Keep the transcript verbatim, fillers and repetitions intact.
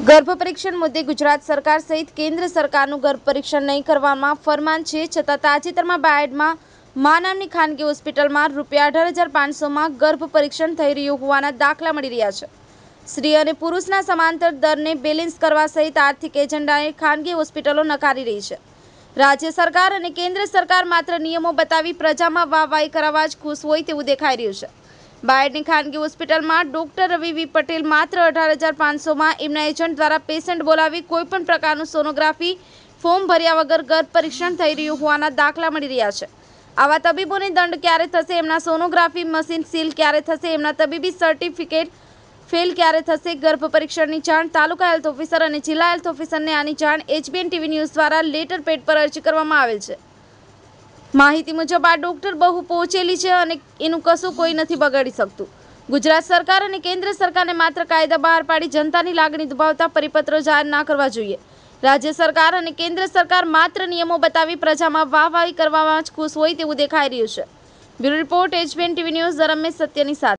ગર્ભ પરીક્ષણ મુદ્દે ગુજરાત સરકાર સહિત કેન્દ્ર સરકારનું ગર્ભ પરીક્ષણ નહીં કરવામાં ફરમાન છે, છતાં તાજેતરમાં બાયડમાં મા નામની ખાનગી હોસ્પિટલમાં રૂપિયા અઢાર હજાર પાંચસોમાં ગર્ભ પરીક્ષણ થઈ રહ્યું હોવાના દાખલા મળી રહ્યા છે. સ્ત્રી અને પુરુષના સમાંતર દરને બેલેન્સ કરવા સહિત આર્થિક એજન્ડાને ખાનગી હોસ્પિટલો નકારી રહી છે. રાજ્ય સરકાર અને કેન્દ્ર સરકાર માત્ર નિયમો બતાવી પ્રજામાં વાહવાહી કરાવવા જ ખુશ હોય તેવું દેખાઈ રહ્યું છે. બાયડની ખાનગી હોસ્પિટલમાં ડોક્ટર રવિ વી પટેલ માત્ર અઢાર હજાર પાંચસોમાં એમના એજન્ટ દ્વારા પેશન્ટ બોલાવી કોઈપણ પ્રકારનું સોનોગ્રાફી ફોર્મ ભર્યા વગર ગર્ભ પરીક્ષણ થઈ રહ્યું હોવાના દાખલા મળી રહ્યા છે. આવા તબીબોને દંડ ક્યારે થશે, એમના સોનોગ્રાફી મશીન સીલ ક્યારે થશે, એમના તબીબી સર્ટિફિકેટ ફેલ ક્યારે થશે? ગર્ભ પરીક્ષણની જાણ તાલુકા હેલ્થ ઓફિસર અને જિલ્લા હેલ્થ ઓફિસરને આની જાણ એચબીએન ટીવી ન્યૂઝ દ્વારા લેટર પેડ પર અરજી કરવામાં આવેલ છે. માહિતી મુજબ આ ડોક્ટર બહુ પહોંચેલી છે અને એનું કશું કોઈ નથી બગાડી શકતું. ગુજરાત સરકાર અને કેન્દ્ર સરકારને માત્ર કાયદા બહાર પાડી જનતાની લાગણી દુભાવતા પરિપત્રો જાહેર ના કરવા જોઈએ. રાજ્ય સરકાર અને કેન્દ્ર સરકાર માત્ર નિયમો બતાવી પ્રજામાં વાહવાહી કરવામાં જ ખુશ હોય તેવું દેખાઈ રહ્યું છે. Bureau report HBN TV news Ramesh સત્યની સાથે.